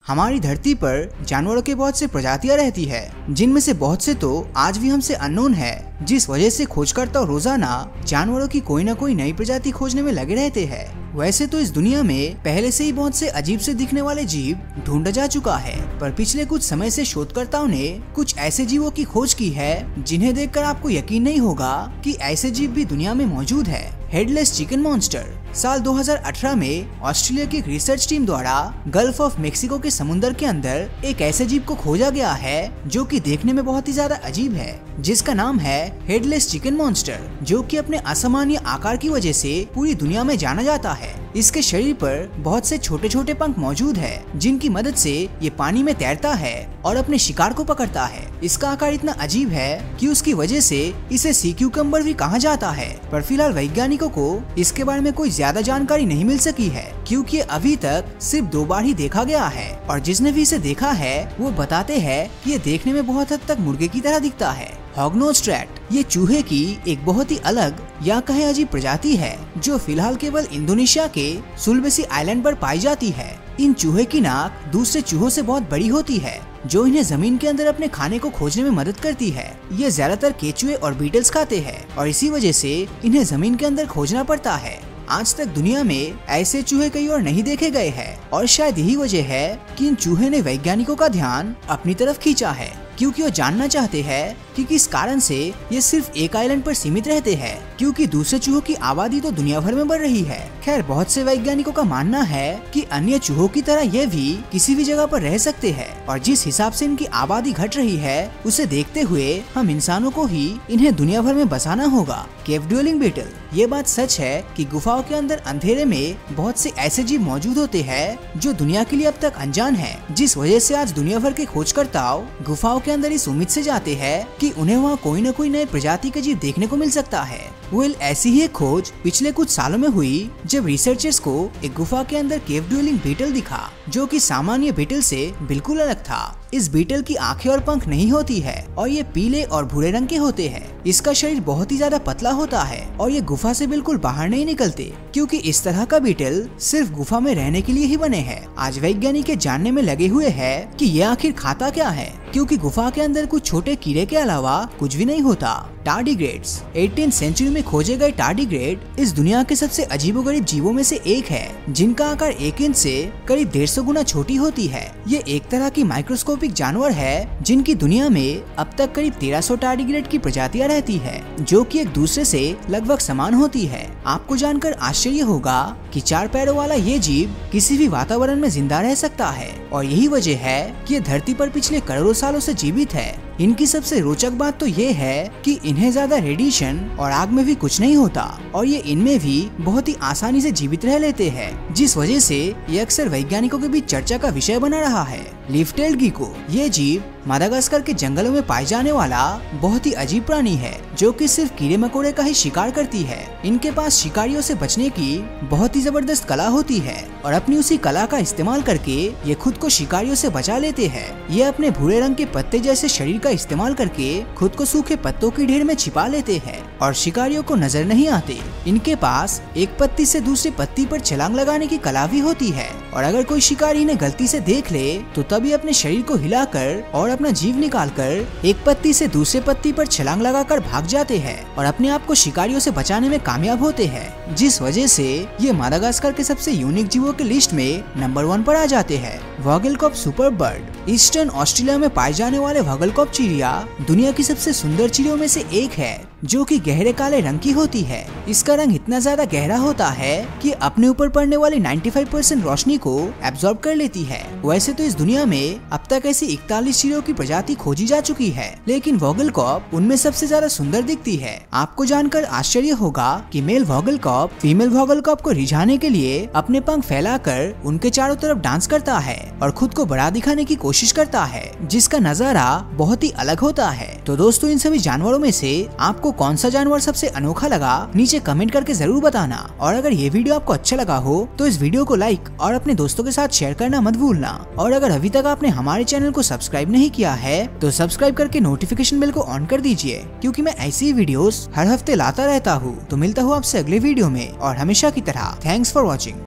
हमारी धरती पर जानवरों के बहुत से प्रजातियां रहती है, जिनमें से बहुत से तो आज भी हमसे अननोन है, जिस वजह से खोजकर्ता रोजाना जानवरों की कोई न कोई नई प्रजाति खोजने में लगे रहते हैं। वैसे तो इस दुनिया में पहले से ही बहुत से अजीब से दिखने वाले जीव ढूंढा जा चुका है, पर पिछले कुछ समय से शोधकर्ताओं ने कुछ ऐसे जीवों की खोज की है जिन्हें देखकर आपको यकीन नहीं होगा कि ऐसे जीव भी दुनिया में मौजूद है। Headless chicken monster. साल 2018 में ऑस्ट्रेलिया की एक रिसर्च टीम द्वारा गल्फ ऑफ मेक्सिको के समुद्र के अंदर एक ऐसे जीव को खोजा गया है जो कि देखने में बहुत ही ज्यादा अजीब है, जिसका नाम है हेडलेस चिकन मॉन्स्टर, जो कि अपने असामान्य आकार की वजह से पूरी दुनिया में जाना जाता है। इसके शरीर पर बहुत से छोटे छोटे पंख मौजूद है, जिनकी मदद से ये पानी में तैरता है और अपने शिकार को पकड़ता है। इसका आकार इतना अजीब है कि उसकी वजह से इसे सी क्यूकम्बर भी कहा जाता है, पर फिलहाल वैज्ञानिकों को इसके बारे में कोई ज्यादा जानकारी नहीं मिल सकी है, क्योंकि अभी तक सिर्फ 2 बार ही देखा गया है, और जिसने भी इसे देखा है वो बताते हैं कि ये देखने में बहुत हद तक मुर्गे की तरह दिखता है। Hognose rat. ये चूहे की एक बहुत ही अलग या कहे अजीब प्रजाति है, जो फिलहाल केवल इंडोनेशिया के सुलवेसी आइलैंड पर पाई जाती है। इन चूहे की नाक दूसरे चूहों से बहुत बड़ी होती है, जो इन्हें जमीन के अंदर अपने खाने को खोजने में मदद करती है। ये ज्यादातर केचुए और बीटल्स खाते हैं, और इसी वजह से इन्हें जमीन के अंदर खोजना पड़ता है। आज तक दुनिया में ऐसे चूहे कहीं और नहीं देखे गए हैं, और शायद यही वजह है कि इन चूहे ने वैज्ञानिकों का ध्यान अपनी तरफ खींचा है, क्योंकि वो जानना चाहते हैं कि किस कारण से ये सिर्फ एक आइलैंड पर सीमित रहते हैं, क्योंकि दूसरे चूहों की आबादी तो दुनिया भर में बढ़ रही है। खैर, बहुत से वैज्ञानिकों का मानना है कि अन्य चूहों की तरह ये भी किसी भी जगह पर रह सकते हैं, और जिस हिसाब से इनकी आबादी घट रही है उसे देखते हुए हम इंसानों को ही इन्हें दुनिया भर में बसाना होगा। Cave dwelling beetle. ये बात सच है कि गुफाओं के अंदर अंधेरे में बहुत से ऐसे जीव मौजूद होते हैं जो दुनिया के लिए अब तक अनजान है, जिस वजह से आज दुनिया भर के खोजकर्ताओं गुफाओं के अंदर इस उम्मीद से जाते हैं कि उन्हें वहाँ कोई न कोई नए प्रजाति का जीव देखने को मिल सकता है। ऐसी ही एक खोज पिछले कुछ सालों में हुई, जब रिसर्चर्स को एक गुफा के अंदर केव ड्वेलिंग बीटल दिखा, जो कि सामान्य बीटल से बिल्कुल अलग था। इस बीटल की आंखें और पंख नहीं होती है, और ये पीले और भूरे रंग के होते हैं। इसका शरीर बहुत ही ज्यादा पतला होता है, और ये गुफा से बिल्कुल बाहर नहीं निकलते, क्योंकि इस तरह का बीटल सिर्फ गुफा में रहने के लिए ही बने हैं। आज वैज्ञानिक जानने में लगे हुए हैं कि ये आखिर खाता क्या है, क्योंकि गुफा के अंदर कुछ छोटे कीड़े के अलावा कुछ भी नहीं होता। टार्डिग्रेड्स। 18वीं सेंचुरी में खोजे गए टार्डिग्रेड इस दुनिया के सबसे अजीबोगरीब जीवों में से एक है, जिनका आकार 1 इंच से करीब 150 गुना छोटी होती है। ये एक तरह की माइक्रोस्कोपिक जानवर है, जिनकी दुनिया में अब तक करीब 1300 टार्डिग्रेड की प्रजातियां रहती है, जो कि एक दूसरे से लगभग समान होती है। आपको जानकर आश्चर्य होगा कि 4 पैरों वाला ये जीव किसी भी वातावरण में जिंदा रह सकता है, और यही वजह है कि ये धरती पर पिछले करोड़ों सालों से जीवित है। इनकी सबसे रोचक बात तो ये है कि इन्हें ज्यादा रेडिएशन और आग में भी कुछ नहीं होता, और ये इनमें भी बहुत ही आसानी से जीवित रह लेते हैं, जिस वजह से ये अक्सर वैज्ञानिकों के बीच चर्चा का विषय बना रहा है। Leaf tailed gecko. ये जीव मादागास्कर के जंगलों में पाए जाने वाला बहुत ही अजीब प्राणी है, जो कि सिर्फ कीड़े मकोड़े का ही शिकार करती है। इनके पास शिकारियों से बचने की बहुत ही जबरदस्त कला होती है, और अपनी उसी कला का इस्तेमाल करके ये खुद को शिकारियों से बचा लेते हैं। ये अपने भूरे रंग के पत्ते जैसे शरीर का इस्तेमाल करके खुद को सूखे पत्तों की ढेर में छिपा लेते हैं, और शिकारियों को नजर नहीं आते। इनके पास एक पत्ती से दूसरी पत्ती पर छलांग लगाने की कला भी होती है, और अगर कोई शिकारी इन्हें गलती से देख ले तो तभी अपने शरीर को हिलाकर और अपना जीव निकालकर एक पत्ती से दूसरे पत्ती पर छलांग लगाकर भाग जाते हैं, और अपने आप को शिकारियों से बचाने में कामयाब होते हैं, जिस वजह से ये मादागास्कर के सबसे यूनिक जीवों की लिस्ट में नंबर 1 पर आ जाते हैं। Vogelkop super bird. Eastern Australia में पाए जाने वाले वॉगलकॉप चिड़िया दुनिया की सबसे सुंदर चिड़ियों में से एक है, जो कि गहरे काले रंग की होती है। इसका रंग इतना ज्यादा गहरा होता है कि अपने ऊपर पड़ने वाली 95% रोशनी को एब्जॉर्ब कर लेती है। वैसे तो इस दुनिया में अब तक ऐसी 41 चिड़ियों की प्रजाति खोजी जा चुकी है, लेकिन वॉगलकॉप उनमें सबसे ज्यादा सुंदर दिखती है। आपको जानकर आश्चर्य होगा कि मेल वॉगलकॉप फीमेल वॉगलकॉप को रिझाने के लिए अपने पंख फैलाकर उनके चारों तरफ डांस करता है और खुद को बड़ा दिखाने की कोशिश करता है, जिसका नजारा बहुत ही अलग होता है। तो दोस्तों, इन सभी जानवरों में से आपको कौन सा जानवर सबसे अनोखा लगा, नीचे कमेंट करके जरूर बताना। और अगर ये वीडियो आपको अच्छा लगा हो तो इस वीडियो को लाइक और अपने दोस्तों के साथ शेयर करना मत भूलना। और अगर अभी तक आपने हमारे चैनल को सब्सक्राइब नहीं किया है तो सब्सक्राइब करके नोटिफिकेशन बेल को ऑन कर दीजिए, क्योंकि मैं ऐसी वीडियोस हर हफ्ते लाता रहता हूँ। तो मिलता हूँ आपसे अगले वीडियो में, और हमेशा की तरह थैंक्स फॉर वॉचिंग।